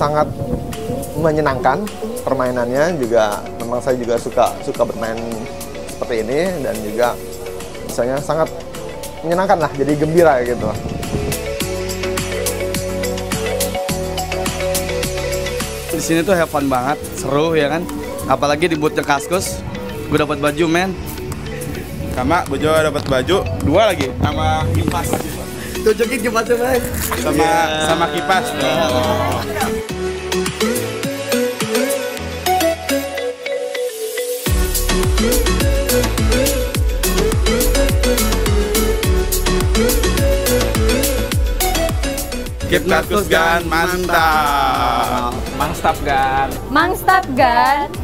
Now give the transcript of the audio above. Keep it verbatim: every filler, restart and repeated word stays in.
sangat menyenangkan permainannya juga. Memang saya juga suka suka bermain seperti ini dan juga misalnya sangat menyenangkan lah, jadi gembira gitu. Di sini tuh have fun banget, seru ya kan. Apalagi di bootnya Kaskus, gue dapat baju men. Sama gue juga dapat baju dua lagi sama kipas. Tunjukin kipasnya men. Sama yeah. sama kipas. Oh. Keep Kaskus Gan, mantap. Mangstap Gan. Mangstap Gan.